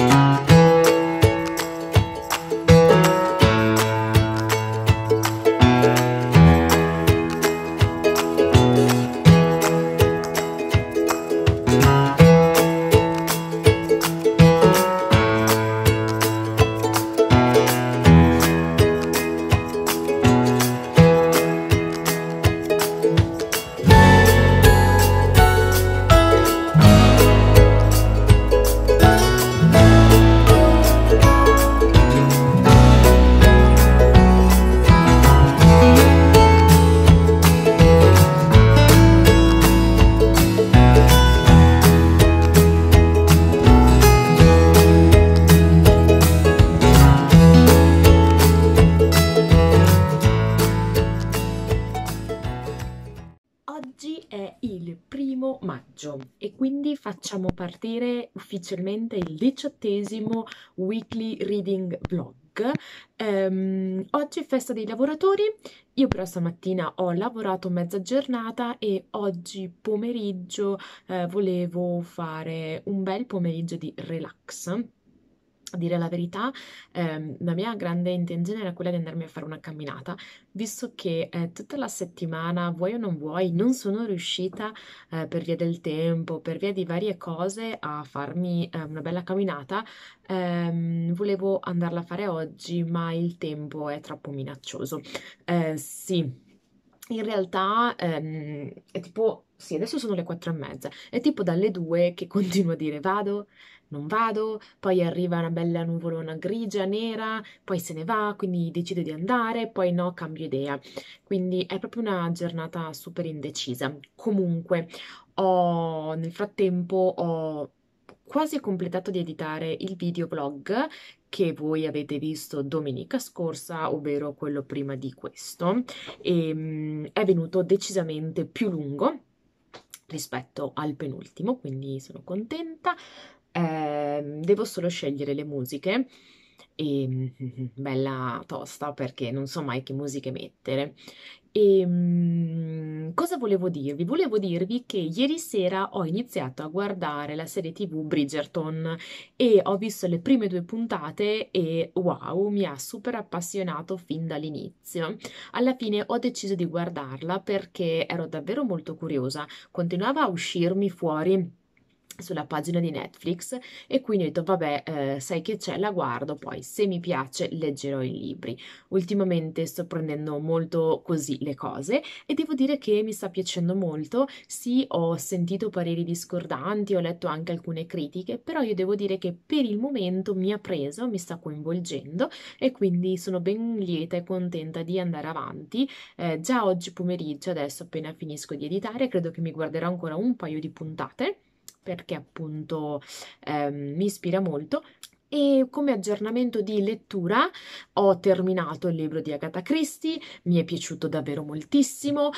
Oggi è il 1° maggio e quindi facciamo partire ufficialmente il 18° Weekly Reading Vlog. Oggi è festa dei lavoratori, io però stamattina ho lavorato mezza giornata e oggi pomeriggio volevo fare un bel pomeriggio di relax. A dire la verità, la mia grande intenzione era quella di andarmi a fare una camminata, visto che tutta la settimana, vuoi o non vuoi, non sono riuscita per via del tempo, per via di varie cose, a farmi una bella camminata. Volevo andarla a fare oggi, ma il tempo è troppo minaccioso. Sì. In realtà è tipo, sì, adesso sono le 4:30, è tipo dalle 2 che continuo a dire vado, non vado, poi arriva una bella nuvolona grigia, nera, poi se ne va, quindi decido di andare, poi no, cambio idea. Quindi è proprio una giornata super indecisa. Comunque, nel frattempo ho quasi completato di editare il videoblog che voi avete visto domenica scorsa, ovvero quello prima di questo, e è venuto decisamente più lungo rispetto al penultimo, quindi sono contenta. Devo solo scegliere le musiche e bella tosta perché non so mai che musiche mettere. E cosa volevo dirvi? Volevo dirvi che ieri sera ho iniziato a guardare la serie TV Bridgerton e ho visto le prime 2 puntate e wow, mi ha super appassionato fin dall'inizio. Alla fine ho deciso di guardarla perché ero davvero molto curiosa, continuava a uscirmi fuori sulla pagina di Netflix e quindi ho detto vabbè, sai che c'è, la guardo, poi se mi piace leggerò i libri. Ultimamente sto prendendo molto così le cose e devo dire che mi sta piacendo molto. Sì, ho sentito pareri discordanti, ho letto anche alcune critiche, però io devo dire che per il momento mi ha preso, mi sta coinvolgendo e quindi sono ben lieta e contenta di andare avanti. Già oggi pomeriggio, adesso appena finisco di editare, credo che mi guarderò ancora un paio di puntate perché appunto mi ispira molto. E come aggiornamento di lettura ho terminato il libro di Agatha Christie, mi è piaciuto davvero moltissimo.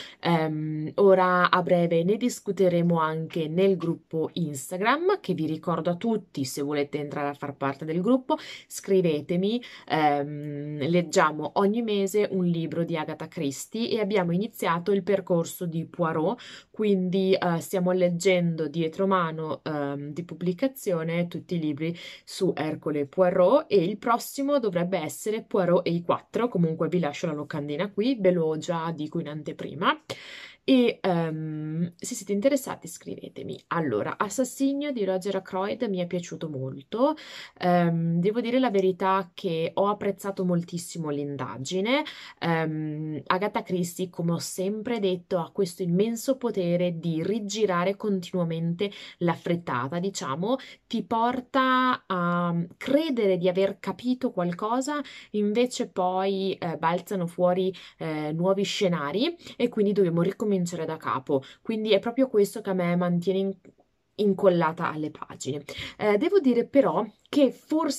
Ora a breve ne discuteremo anche nel gruppo Instagram, che vi ricordo a tutti, se volete entrare a far parte del gruppo, scrivetemi. Leggiamo ogni mese un libro di Agatha Christie e abbiamo iniziato il percorso di Poirot, quindi stiamo leggendo dietro mano di pubblicazione tutti i libri su Ercole Poirot e il prossimo dovrebbe essere Poirot e i 4. Comunque vi lascio la locandina qui, ve lo già dico in anteprima. E se siete interessati scrivetemi. Allora, Assassinio di Roger Ackroyd mi è piaciuto molto. Devo dire la verità che ho apprezzato moltissimo l'indagine. Agatha Christie, come ho sempre detto, ha questo immenso potere di rigirare continuamente la frittata, diciamo, ti porta a credere di aver capito qualcosa, invece poi balzano fuori nuovi scenari e quindi dobbiamo ricominciare da capo. Quindi è proprio questo che a me mantiene incollata alle pagine. Devo dire però che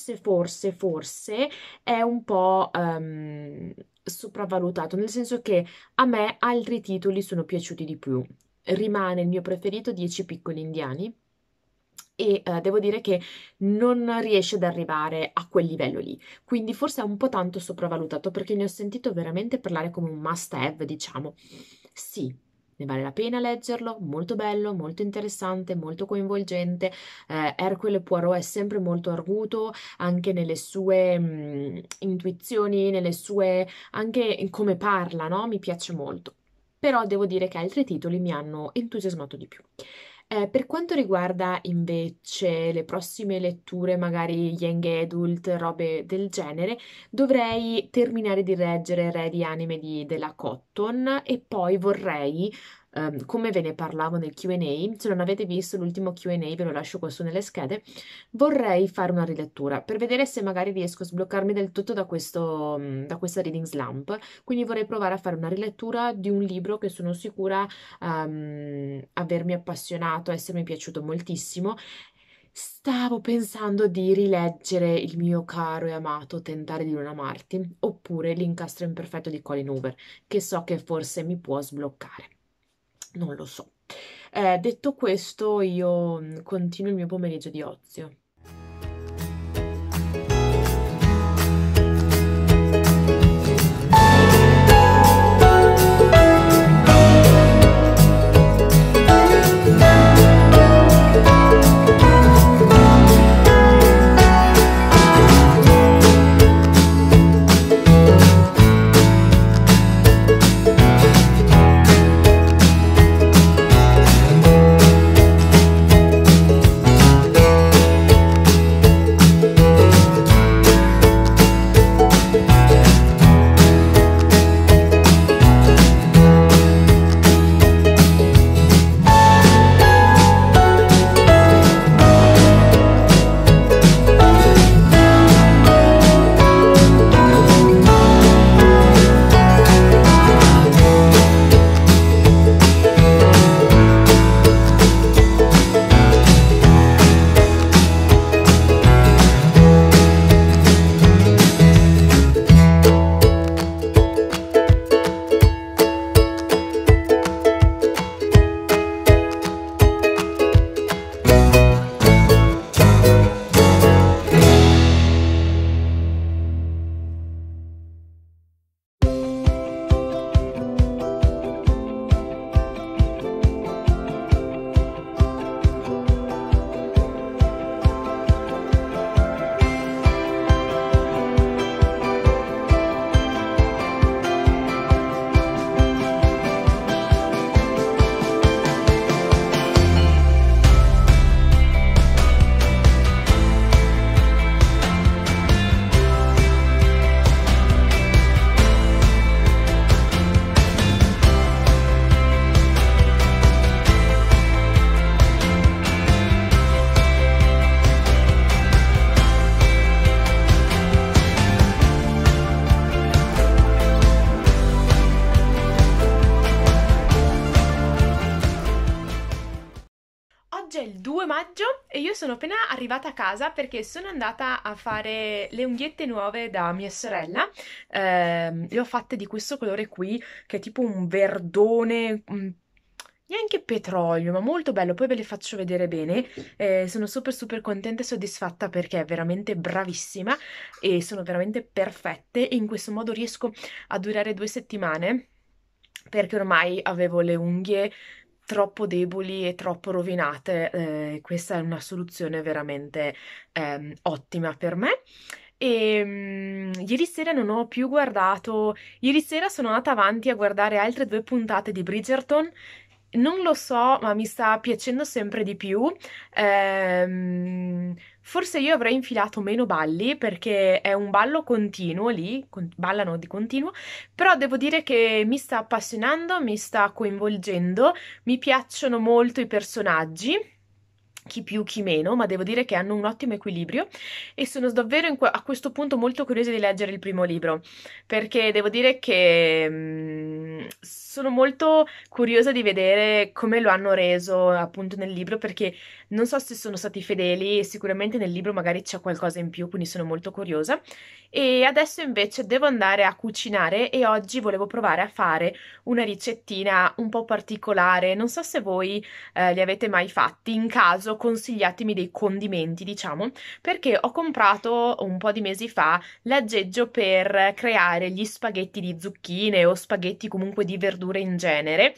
forse è un po' sopravvalutato, nel senso che a me altri titoli sono piaciuti di più. Rimane il mio preferito 10 piccoli indiani e devo dire che non riesce ad arrivare a quel livello lì, quindi forse è un po' tanto sopravvalutato perché ne ho sentito veramente parlare come un must have, diciamo. Sì, Ne vale la pena leggerlo, molto bello, molto interessante, molto coinvolgente. Hercule Poirot è sempre molto arguto anche nelle sue intuizioni, nelle sue anche in come parla, no? Mi piace molto. Però devo dire che altri titoli mi hanno entusiasmato di più. Per quanto riguarda invece le prossime letture, magari young adult, robe del genere, dovrei terminare di leggere Re di anime della Cotton e poi vorrei, come ve ne parlavo nel Q&A, se non avete visto l'ultimo Q&A, ve lo lascio qua su nelle schede, vorrei fare una rilettura per vedere se magari riesco a sbloccarmi del tutto da questa reading slump. Quindi vorrei provare a fare una rilettura di un libro che sono sicura avermi appassionato, essermi piaciuto moltissimo. Stavo pensando di rileggere il mio caro e amato Tentare di non amarti, oppure L'incastro imperfetto di Colin Hoover, che so che forse mi può sbloccare. Non lo so. Detto questo, io continuo il mio pomeriggio di ozio. Oggi è il 2 maggio e io sono appena arrivata a casa perché sono andata a fare le unghiette nuove da mia sorella. Le ho fatte di questo colore qui, che è tipo un verdone, neanche petrolio, ma molto bello. Poi ve le faccio vedere bene. Sono super super contenta e soddisfatta perché è veramente bravissima e sono veramente perfette. E in questo modo riesco a durare 2 settimane perché ormai avevo le unghie troppo deboli e troppo rovinate. Questa è una soluzione veramente ottima per me. E ieri sera non ho più guardato. Ieri sera sono andata avanti a guardare altre 2 puntate di Bridgerton. Non lo so, ma mi sta piacendo sempre di più. Forse io avrei infilato meno balli perché è un ballo continuo lì, ballano di continuo, però devo dire che mi sta appassionando, mi sta coinvolgendo, mi piacciono molto i personaggi, chi più chi meno, ma devo dire che hanno un ottimo equilibrio e sono davvero a questo punto molto curiosa di leggere il primo libro, perché devo dire che sono molto curiosa di vedere come lo hanno reso appunto nel libro, perché non so se sono stati fedeli e sicuramente nel libro magari c'è qualcosa in più, quindi sono molto curiosa. E adesso invece devo andare a cucinare e oggi volevo provare a fare una ricettina un po' particolare. Non so se voi li avete mai fatti. In caso consigliatemi dei condimenti, diciamo, perché ho comprato un po' di mesi fa l'aggeggio per creare gli spaghetti di zucchine o spaghetti comunque di verdure in genere.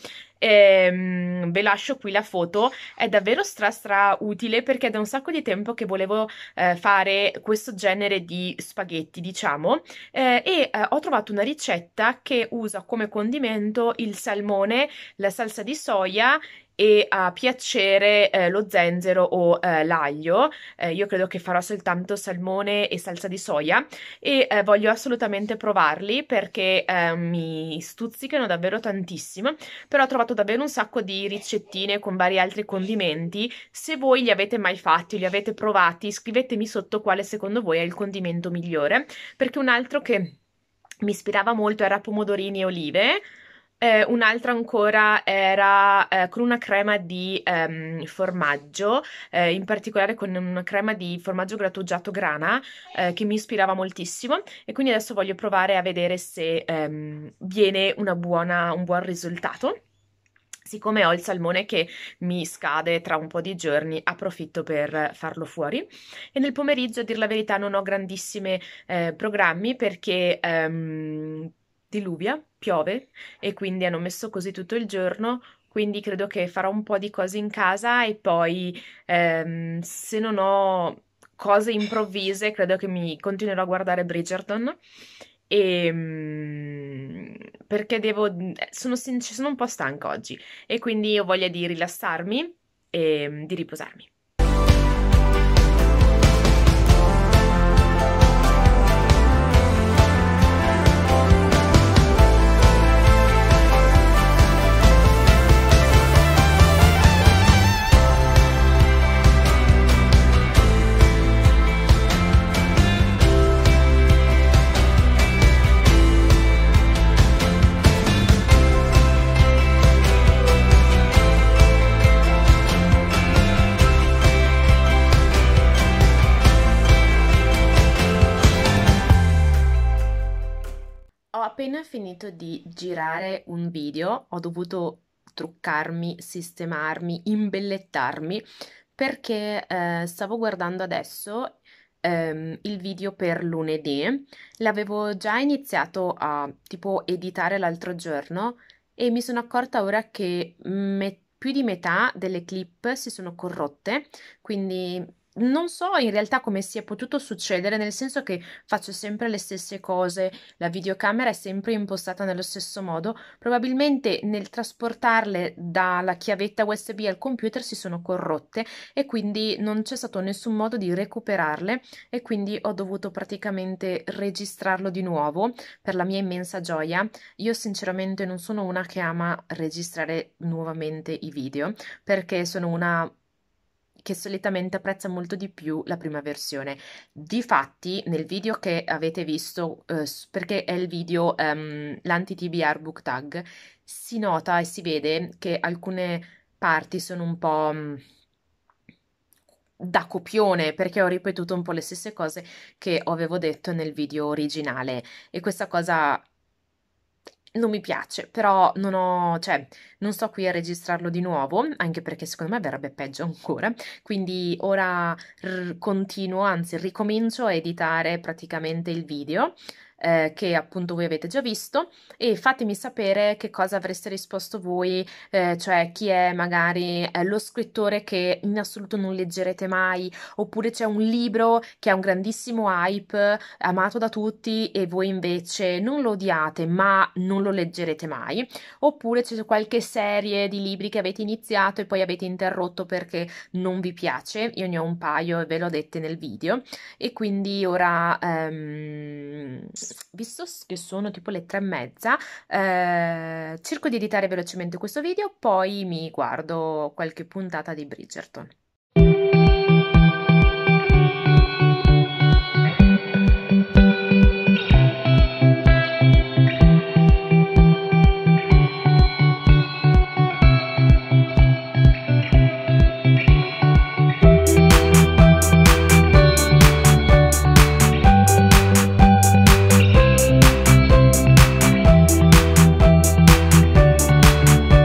Ve lascio qui la foto, è davvero stra utile perché è da un sacco di tempo che volevo fare questo genere di spaghetti, diciamo, ho trovato una ricetta che usa come condimento il salmone, la salsa di soia e a piacere lo zenzero o l'aglio. Io credo che farò soltanto salmone e salsa di soia e voglio assolutamente provarli perché mi stuzzicano davvero tantissimo, però ho trovato davvero un sacco di ricettine con vari altri condimenti. Se voi li avete mai fatti, li avete provati, scrivetemi sotto quale secondo voi è il condimento migliore, perché un altro che mi ispirava molto era pomodorini e olive. Un'altra ancora era con una crema di formaggio, in particolare con una crema di formaggio grattugiato grana, che mi ispirava moltissimo, e quindi adesso voglio provare a vedere se viene un buon risultato. Siccome ho il salmone che mi scade tra un po' di giorni, approfitto per farlo fuori. E nel pomeriggio, a dir la verità, non ho grandissimi programmi perché diluvia, piove e quindi hanno messo così tutto il giorno. Quindi credo che farò un po' di cose in casa e poi se non ho cose improvvise, credo che mi continuerò a guardare Bridgerton. Perché sono un po' stanca oggi e quindi ho voglia di rilassarmi e di riposarmi. Ho appena finito di girare un video, ho dovuto truccarmi, sistemarmi, imbellettarmi perché stavo guardando adesso il video per lunedì. L'avevo già iniziato a tipo editare l'altro giorno e mi sono accorta ora che più di metà delle clip si sono corrotte, quindi non so in realtà come sia potuto succedere, nel senso che faccio sempre le stesse cose, la videocamera è sempre impostata nello stesso modo, probabilmente nel trasportarle dalla chiavetta USB al computer si sono corrotte e quindi non c'è stato nessun modo di recuperarle e quindi ho dovuto praticamente registrarlo di nuovo per la mia immensa gioia. Io sinceramente non sono una che ama registrare nuovamente i video perché sono una che solitamente apprezza molto di più la prima versione. Difatti, nel video che avete visto, perché è il video l'anti-TBR book tag, si nota e si vede che alcune parti sono un po' da copione, perché ho ripetuto un po' le stesse cose che avevo detto nel video originale e questa cosa non mi piace, però cioè, non sto qui a registrarlo di nuovo, anche perché secondo me verrebbe peggio ancora, quindi ora continuo, anzi ricomincio a editare praticamente il video, che appunto voi avete già visto, e fatemi sapere che cosa avreste risposto voi, cioè chi è magari lo scrittore che in assoluto non leggerete mai, oppure c'è un libro che ha un grandissimo hype, amato da tutti e voi invece non lo odiate ma non lo leggerete mai, oppure c'è qualche serie di libri che avete iniziato e poi avete interrotto perché non vi piace. Io ne ho un paio e ve l'ho dette nel video e quindi ora visto che sono tipo le 3:30, cerco di editare velocemente questo video, poi mi guardo qualche puntata di Bridgerton.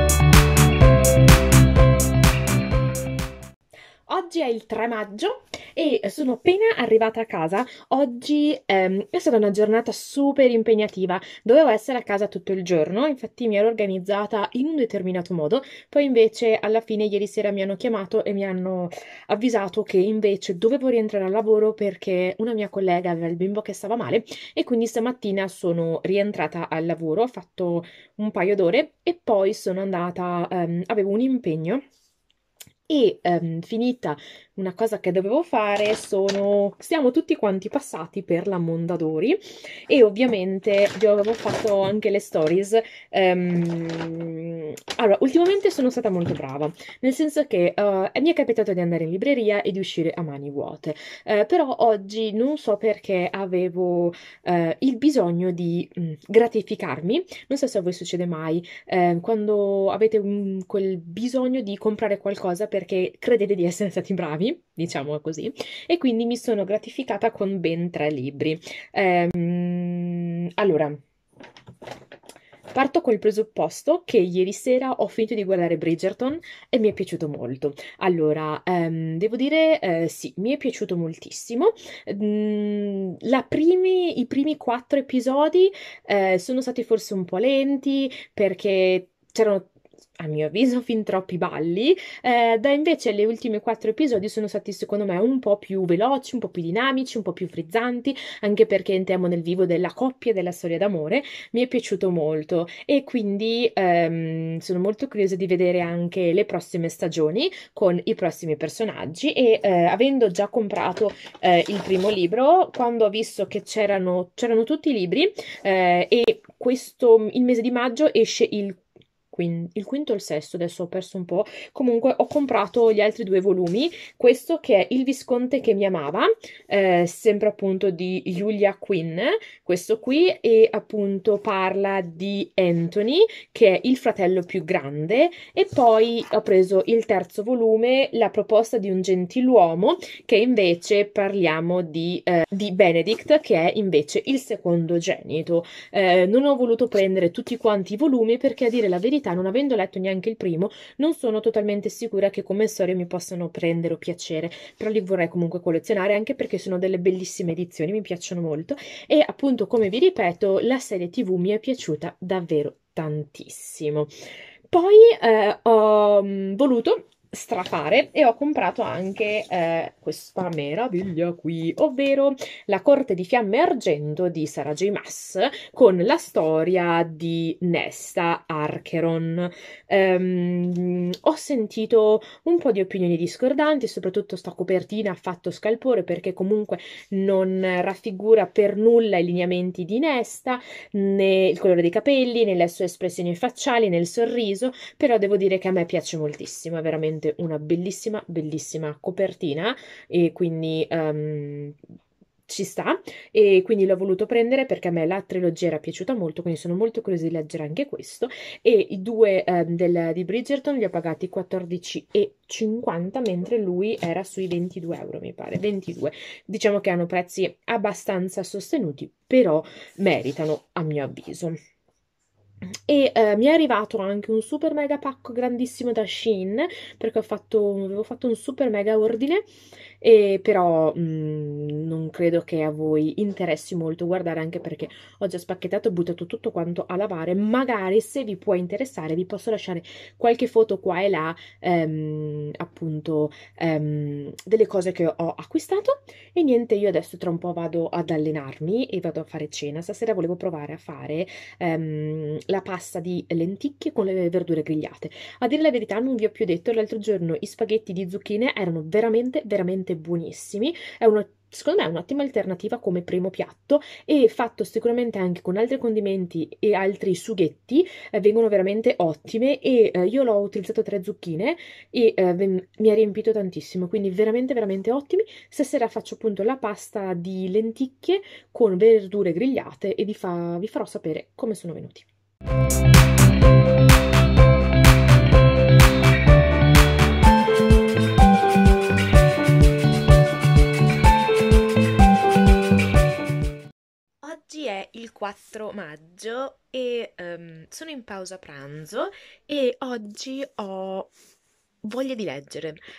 Oggi è il 3 maggio e sono appena arrivata a casa. Oggi è stata una giornata super impegnativa, dovevo essere a casa tutto il giorno, infatti mi ero organizzata in un determinato modo, poi invece alla fine ieri sera mi hanno chiamato e mi hanno avvisato che invece dovevo rientrare al lavoro perché una mia collega aveva il bimbo che stava male e quindi stamattina sono rientrata al lavoro, ho fatto un paio d'ore e poi sono andata, avevo un impegno e finita una cosa che dovevo fare, siamo tutti quanti passati per la Mondadori e ovviamente io avevo fatto anche le stories. Allora, ultimamente sono stata molto brava, nel senso che mi è capitato di andare in libreria e di uscire a mani vuote. Però oggi non so perché avevo il bisogno di gratificarmi. Non so se a voi succede mai quando avete quel bisogno di comprare qualcosa perché credete di essere stati bravi, diciamo così, e quindi mi sono gratificata con ben 3 libri. Allora, parto col presupposto che ieri sera ho finito di guardare Bridgerton e mi è piaciuto molto. Allora, devo dire, sì, mi è piaciuto moltissimo. I primi 4 episodi sono stati forse un po' lenti perché c'erano, a mio avviso, fin troppi balli, da invece le ultime 4 episodi sono stati secondo me un po' più veloci, un po' più dinamici, un po' più frizzanti, anche perché entriamo nel vivo della coppia e della storia d'amore. Mi è piaciuto molto e quindi sono molto curiosa di vedere anche le prossime stagioni con i prossimi personaggi e avendo già comprato il primo libro, quando ho visto che c'erano tutti i libri e il mese di maggio esce il quinto o il sesto, adesso ho perso un po'. Comunque ho comprato gli altri 2 volumi, questo che è Il Visconte che mi amava, sempre appunto di Julia Quinn, questo qui, e appunto parla di Anthony, che è il fratello più grande, e poi ho preso il terzo volume, La proposta di un gentiluomo, che invece parliamo di Benedict, che è invece il secondogenito. Non ho voluto prendere tutti quanti i volumi perché, a dire la verità, non avendo letto neanche il primo, non sono totalmente sicura che come storie mi possano prendere o piacere, però li vorrei comunque collezionare anche perché sono delle bellissime edizioni, mi piacciono molto e appunto, come vi ripeto, la serie TV mi è piaciuta davvero tantissimo. Poi ho voluto strafare e ho comprato anche questa meraviglia qui, ovvero La corte di fiamme e argento di Sarah J. Maas, con la storia di Nesta Archeron. Ho sentito un po' di opinioni discordanti, soprattutto sta copertina ha fatto scalpore perché comunque non raffigura per nulla i lineamenti di Nesta, né il colore dei capelli, né le sue espressioni facciali, né il sorriso, però devo dire che a me piace moltissimo, è veramente una bellissima, bellissima copertina e quindi ci sta e quindi l'ho voluto prendere perché a me la trilogia era piaciuta molto, quindi sono molto curiosa di leggere anche questo e i due di Bridgerton li ho pagati 14,50 mentre lui era sui 22 euro mi pare, 22. Diciamo che hanno prezzi abbastanza sostenuti, però meritano a mio avviso. E mi è arrivato anche un super mega pacco grandissimo da Shein perché avevo fatto un super mega ordine e però non credo che a voi interessi molto guardare anche perché ho già spacchettato e buttato tutto quanto a lavare. Magari se vi può interessare vi posso lasciare qualche foto qua e là appunto delle cose che ho acquistato e niente, io adesso tra un po' vado ad allenarmi e vado a fare cena. Stasera volevo provare a fare la pasta di lenticchie con le verdure grigliate. A dire la verità, non vi ho più detto, l'altro giorno i spaghetti di zucchine erano veramente, veramente buonissimi. Secondo me è un'ottima alternativa come primo piatto e fatto sicuramente anche con altri condimenti e altri sughetti, vengono veramente ottime e io l'ho utilizzato 3 zucchine e mi ha riempito tantissimo, quindi veramente, veramente ottimi. Stasera faccio appunto la pasta di lenticchie con verdure grigliate e vi farò sapere come sono venuti. Oggi è il 4 maggio e sono in pausa pranzo e oggi ho voglia di leggere.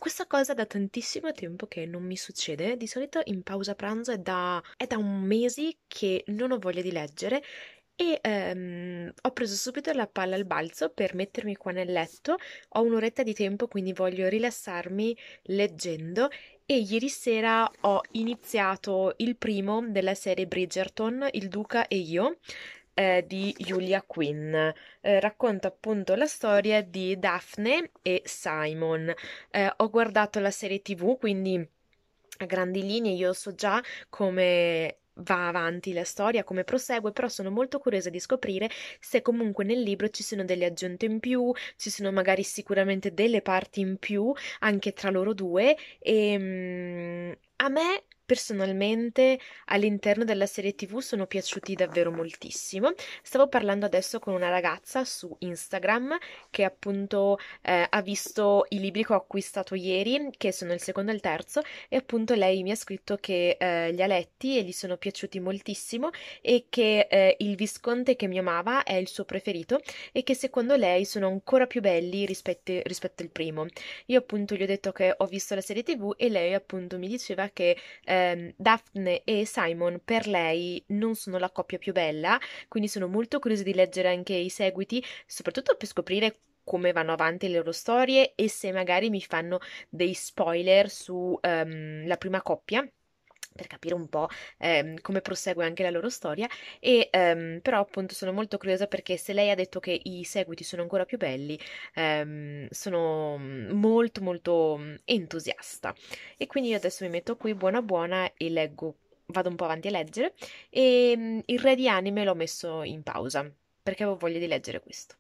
questa cosa da tantissimo tempo che non mi succede. Di solito in pausa pranzo è da un mesi che non ho voglia di leggere e ho preso subito la palla al balzo per mettermi qua nel letto. Ho un'oretta di tempo, quindi voglio rilassarmi leggendo. E ieri sera ho iniziato il primo della serie Bridgerton, Il Duca e io, di Julia Quinn. Racconta appunto la storia di Daphne e Simon. Ho guardato la serie TV, quindi a grandi linee io so già come va avanti la storia, come prosegue, però sono molto curiosa di scoprire se comunque nel libro ci sono delle aggiunte in più, ci sono magari sicuramente delle parti in più anche tra loro due e a me personalmente all'interno della serie TV sono piaciuti davvero moltissimo. Stavo parlando adesso con una ragazza su Instagram che appunto ha visto i libri che ho acquistato ieri, che sono il secondo e il terzo, e appunto lei mi ha scritto che li ha letti e gli sono piaciuti moltissimo e che il Visconte che mi amava è il suo preferito e che secondo lei sono ancora più belli rispetto al primo. Io appunto gli ho detto che ho visto la serie TV e lei appunto mi diceva che Daphne e Simon per lei non sono la coppia più bella, quindi sono molto curiosa di leggere anche i seguiti, soprattutto per scoprire come vanno avanti le loro storie e se magari mi fanno dei spoiler su la prima coppia. Per capire un po' come prosegue anche la loro storia, e però appunto sono molto curiosa perché se lei ha detto che i seguiti sono ancora più belli, sono molto molto entusiasta. E quindi io adesso mi metto qui buona buona e leggo, vado un po' avanti a leggere, e il re di anime l'ho messo in pausa perché avevo voglia di leggere questo.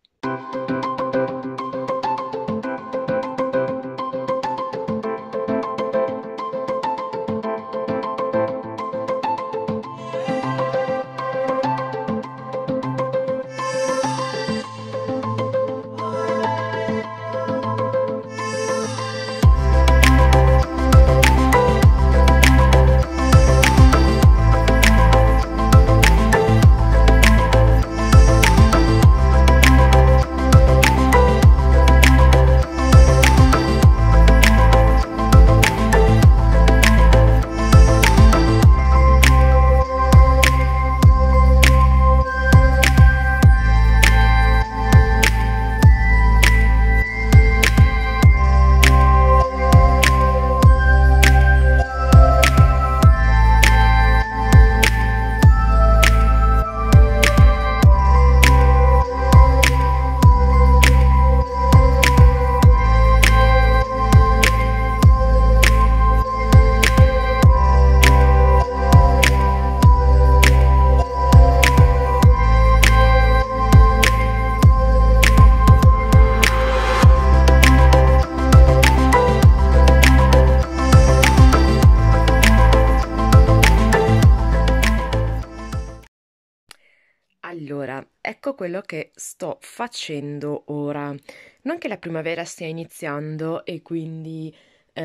Allora, ecco quello che sto facendo ora. Non che la primavera stia iniziando e quindi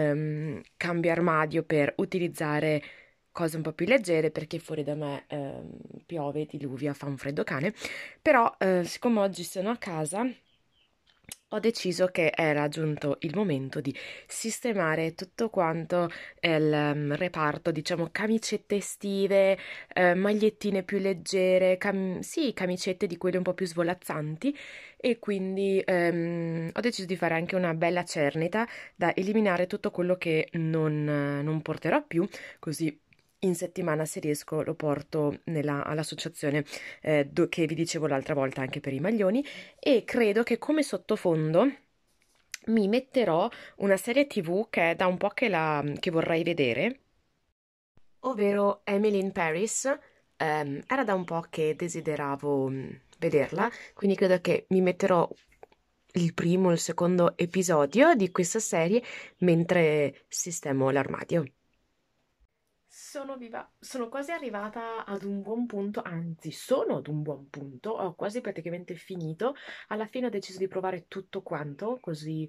cambio armadio per utilizzare cose un po' più leggere perché fuori da me piove, diluvia, fa un freddo cane, però siccome oggi sono a casa ho deciso che era giunto il momento di sistemare tutto quanto il reparto, diciamo, camicette estive, magliettine più leggere, sì, camicette di quelle un po' più svolazzanti e quindi ho deciso di fare anche una bella cernita da eliminare tutto quello che non porterò più, così in settimana se riesco lo porto all'associazione che vi dicevo l'altra volta anche per i maglioni e credo che come sottofondo mi metterò una serie TV che è da un po' che vorrei vedere, ovvero Emily in Paris. Era da un po' che desideravo vederla, quindi credo che mi metterò il primo o il secondo episodio di questa serie mentre sistemo l'armadio. Sono viva, sono quasi arrivata ad un buon punto, anzi sono ad un buon punto, ho quasi praticamente finito. Alla fine ho deciso di provare tutto quanto, così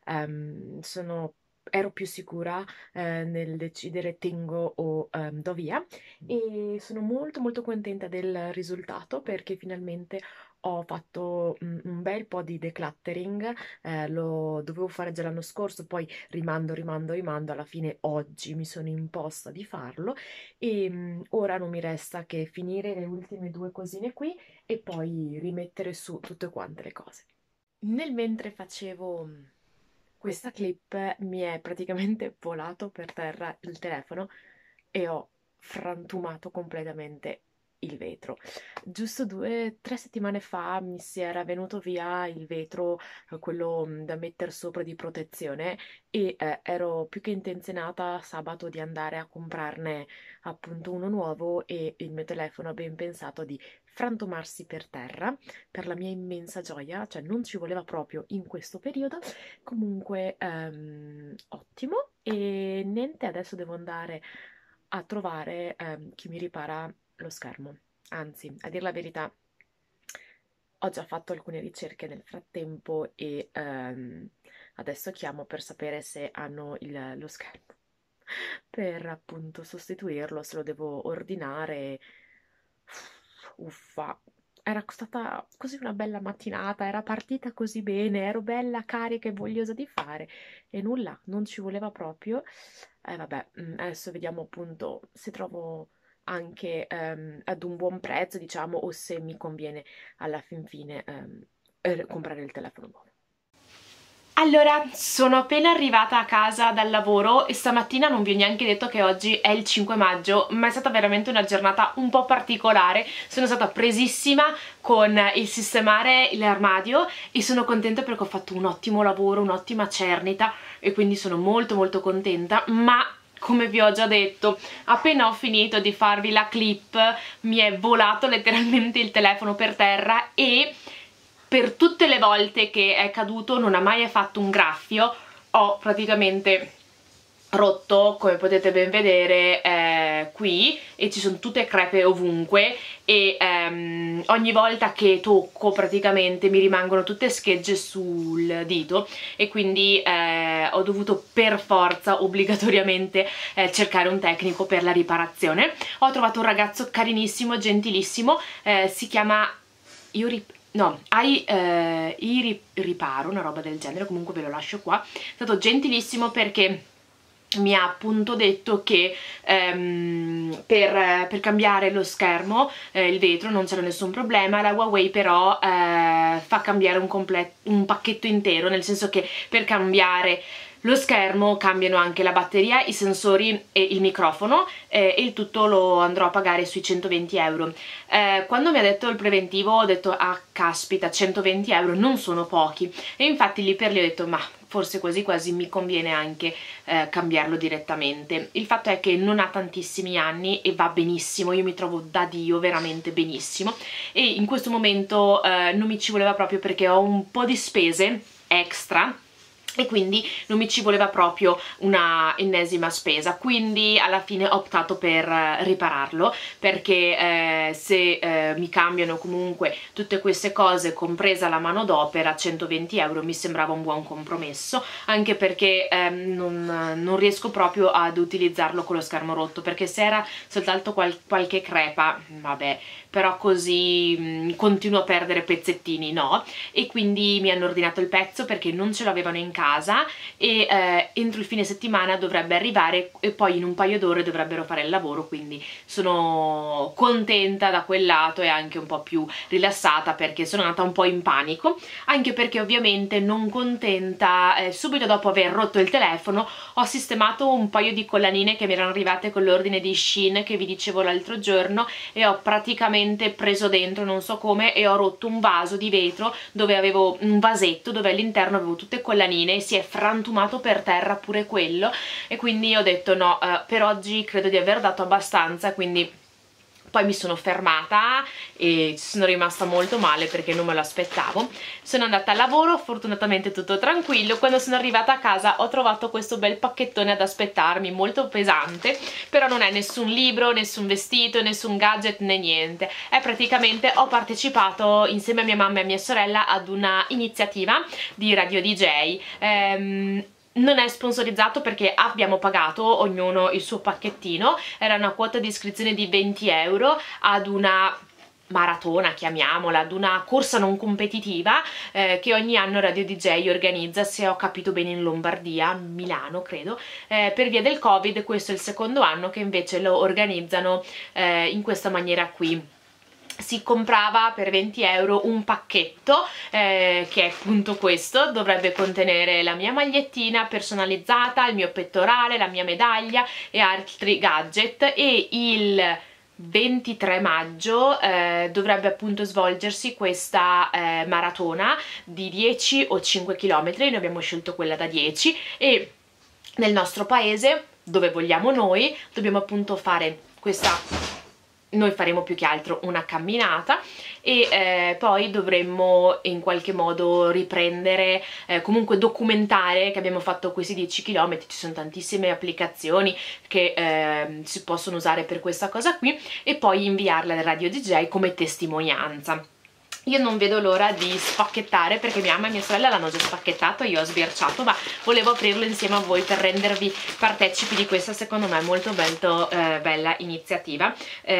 ero più sicura nel decidere tengo o do via e sono molto molto contenta del risultato perché finalmente ho fatto un bel po' di decluttering, lo dovevo fare già l'anno scorso, poi rimando, alla fine oggi mi sono imposta di farlo e ora non mi resta che finire le ultime due cosine qui e poi rimettere su tutte quante le cose. Nel mentre facevo questa clip mi è praticamente volato per terra il telefono e ho frantumato completamente il vetro. Giusto 2 o 3 settimane fa mi si era venuto via il vetro, quello da mettere sopra di protezione, e ero più che intenzionata sabato di andare a comprarne appunto uno nuovo e il mio telefono ha ben pensato di frantumarsi per terra per la mia immensa gioia, cioè non ci voleva proprio in questo periodo. Comunque, ottimo. E niente, adesso devo andare a trovare chi mi ripara lo schermo. Anzi, a dir la verità, ho già fatto alcune ricerche nel frattempo e adesso chiamo per sapere se hanno lo schermo per appunto sostituirlo, se lo devo ordinare. Uffa, era stata così una bella mattinata, era partita così bene, ero bella carica e vogliosa di fare e nulla, non ci voleva proprio. Vabbè, adesso vediamo appunto se trovo anche ad un buon prezzo, diciamo, o se mi conviene alla fin fine comprare il telefono nuovo. Allora, sono appena arrivata a casa dal lavoro e stamattina non vi ho neanche detto che oggi è il 5 maggio, ma è stata veramente una giornata un po' particolare. Sono stata presissima con il sistemare l'armadio e sono contenta perché ho fatto un ottimo lavoro, un'ottima cernita e quindi sono molto molto contenta, ma come vi ho già detto, appena ho finito di farvi la clip mi è volato letteralmente il telefono per terra e per tutte le volte che è caduto non ha mai fatto un graffio. Ho praticamente rotto, come potete ben vedere, qui, e ci sono tutte crepe ovunque e ogni volta che tocco praticamente mi rimangono tutte schegge sul dito e quindi ho dovuto per forza obbligatoriamente cercare un tecnico per la riparazione. Ho trovato un ragazzo carinissimo, gentilissimo, si chiama Riparo, una roba del genere, comunque ve lo lascio qua. È stato gentilissimo perché mi ha appunto detto che per cambiare lo schermo, il vetro, non c'era nessun problema. La Huawei però fa cambiare un pacchetto intero, nel senso che per cambiare lo schermo cambiano anche la batteria, i sensori e il microfono, e il tutto lo andrò a pagare sui 120 euro. Quando mi ha detto il preventivo ho detto ah caspita, 120 euro non sono pochi, e infatti lì per lì ho detto ma forse quasi quasi mi conviene anche cambiarlo direttamente. Il fatto è che non ha tantissimi anni e va benissimo, io mi trovo da Dio veramente benissimo e in questo momento non mi ci voleva proprio perché ho un po' di spese extra e quindi non mi ci voleva proprio una ennesima spesa, quindi alla fine ho optato per ripararlo perché se mi cambiano comunque tutte queste cose compresa la manodopera, 120 euro mi sembrava un buon compromesso, anche perché non riesco proprio ad utilizzarlo con lo schermo rotto, perché se era soltanto qualche crepa vabbè, però così continuo a perdere pezzettini no, e quindi mi hanno ordinato il pezzo perché non ce l'avevano in casa e entro il fine settimana dovrebbe arrivare e poi in un paio d'ore dovrebbero fare il lavoro, quindi sono contenta da quel lato e anche un po' più rilassata perché sono andata un po' in panico, anche perché ovviamente non contenta, subito dopo aver rotto il telefono ho sistemato un paio di collanine che mi erano arrivate con l'ordine di Shein che vi dicevo l'altro giorno e ho praticamente preso dentro non so come e ho rotto un vaso di vetro dove avevo un vasetto dove all'interno avevo tutte collanine e si è frantumato per terra pure quello e quindi ho detto no, per oggi credo di aver dato abbastanza, quindi poi mi sono fermata e sono rimasta molto male perché non me lo aspettavo. Sono andata al lavoro, fortunatamente tutto tranquillo. Quando sono arrivata a casa ho trovato questo bel pacchettone ad aspettarmi, molto pesante, però non è nessun libro, nessun vestito, nessun gadget né niente. È praticamente, ho partecipato insieme a mia mamma e a mia sorella ad una iniziativa di Radio DJ. Non è sponsorizzato perché abbiamo pagato ognuno il suo pacchettino, era una quota di iscrizione di 20 euro ad una maratona, chiamiamola, ad una corsa non competitiva che ogni anno Radio DJ organizza, se ho capito bene in Lombardia, Milano credo, per via del Covid. Questo è il secondo anno che invece lo organizzano in questa maniera qui. Si comprava per 20 euro un pacchetto che è appunto questo, dovrebbe contenere la mia magliettina personalizzata, il mio pettorale, la mia medaglia e altri gadget, e il 23 maggio dovrebbe appunto svolgersi questa maratona di 10 o 5 km. Noi abbiamo scelto quella da 10 e nel nostro paese, dove vogliamo noi, dobbiamo appunto fare questa... Noi faremo più che altro una camminata e poi dovremmo in qualche modo riprendere, comunque documentare che abbiamo fatto questi 10 km. Ci sono tantissime applicazioni che si possono usare per questa cosa qui, e poi inviarla al Radio DJ come testimonianza. Io non vedo l'ora di spacchettare, perché mia mamma e mia sorella l'hanno già spacchettato, io ho sbirciato, ma volevo aprirlo insieme a voi per rendervi partecipi di questa, secondo me, molto bella iniziativa.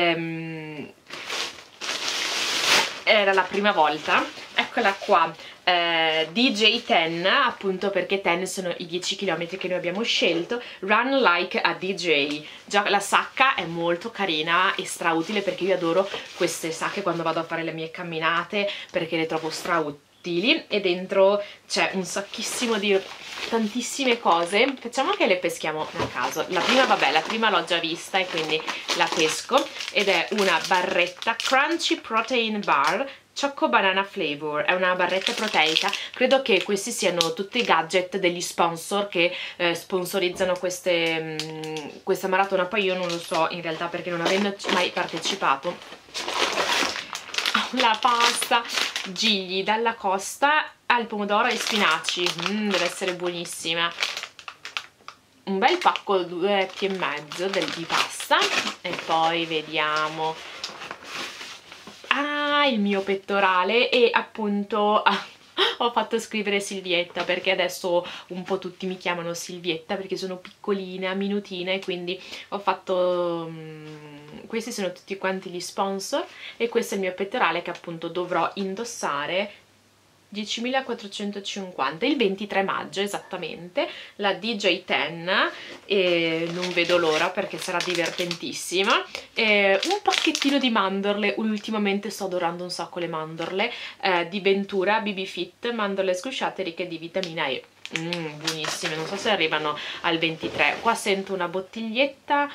Era la prima volta, eccola qua, DJ 10, appunto perché 10 sono i 10 km che noi abbiamo scelto. Run like a DJ. Già la sacca è molto carina e strautile, perché io adoro queste sacche quando vado a fare le mie camminate, perché le trovo strautili, e dentro c'è un sacchissimo di tantissime cose. Facciamo che le peschiamo a caso. La prima, vabbè, la prima l'ho già vista e quindi la pesco, ed è una barretta Crunchy Protein Bar Choco Banana Flavor, è una barretta proteica. Credo che questi siano tutti i gadget degli sponsor che sponsorizzano questa maratona, poi io non lo so in realtà, perché non avendo mai partecipato. La pasta Gigli dalla Costa al pomodoro e spinaci, deve essere buonissima. Un bel pacco, 2,5 etti di pasta, e poi vediamo, il mio pettorale, e appunto ho fatto scrivere Silvietta, perché adesso un po' tutti mi chiamano Silvietta perché sono piccolina, minutina, e quindi ho fatto questi sono tutti quanti gli sponsor, e questo è il mio pettorale che appunto dovrò indossare 10.450 il 23 maggio esattamente, la DJ 10, e non vedo l'ora perché sarà divertentissima. Un pacchettino di mandorle, ultimamente sto adorando un sacco le mandorle, di Ventura BB Fit, mandorle sgusciate ricche di vitamina E, buonissime, non so se arrivano al 23. Qua sento una bottiglietta,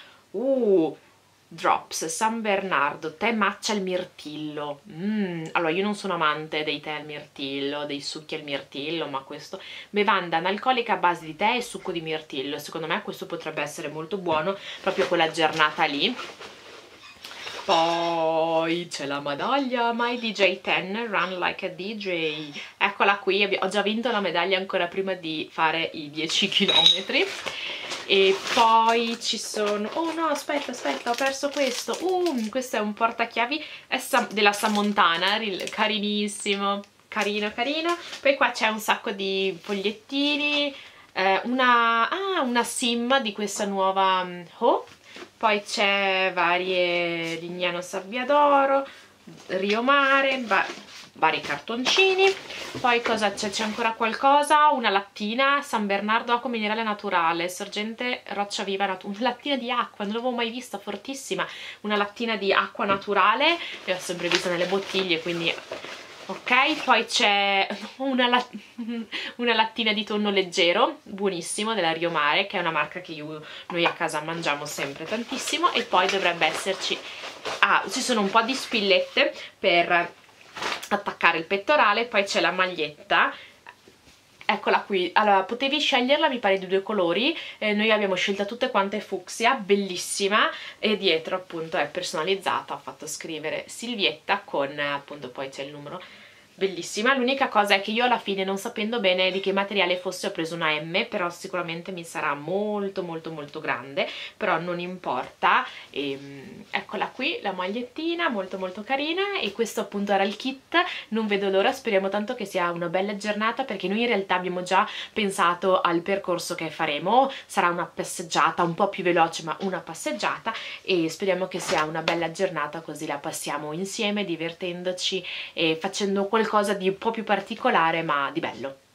Drops San Bernardo, tè matcha al mirtillo. Allora, io non sono amante dei tè al mirtillo, dei succhi al mirtillo, ma questo, bevanda analcolica a base di tè e succo di mirtillo, secondo me questo potrebbe essere molto buono proprio quella giornata lì. Poi c'è la medaglia My DJ 10 Run Like a DJ, eccola qui, ho già vinto la medaglia ancora prima di fare i 10 km. E poi ci sono, oh no, aspetta, ho perso questo, questo è un portachiavi della Samontana, carinissimo, carino. Poi qua c'è un sacco di fogliettini, una sim di questa nuova poi c'è varie Lignano Sabbiadoro, Rio Mare, vari cartoncini. Poi cosa c'è? C'è ancora qualcosa? Una lattina San Bernardo acqua minerale naturale, sorgente roccia viva, una lattina di acqua, non l'avevo mai vista, fortissima, una lattina di acqua naturale, che ho sempre vista nelle bottiglie, quindi ok. Poi c'è una lattina di tonno leggero, buonissimo, della Rio Mare, che è una marca che noi a casa mangiamo sempre tantissimo. E poi dovrebbe esserci, ci sono un po' di spillette per attaccare il pettorale. Poi c'è la maglietta, eccola qui. Allora, potevi sceglierla, mi pare, di 2 colori, noi abbiamo scelta tutte quante fucsia, bellissima, e dietro appunto è personalizzata, ho fatto scrivere Silvietta con appunto, poi c'è il numero bellissima. L'unica cosa è che io alla fine, non sapendo bene di che materiale fosse, ho preso una M, però sicuramente mi sarà molto molto molto grande, però non importa. Eccola qui la magliettina, molto molto carina, e questo appunto era il kit. Non vedo l'ora, speriamo tanto che sia una bella giornata, perché noi in realtà abbiamo già pensato al percorso che faremo. Sarà una passeggiata un po' più veloce, ma una passeggiata, e speriamo che sia una bella giornata, così la passiamo insieme divertendoci e facendo qualcosa di un po' più particolare ma di bello.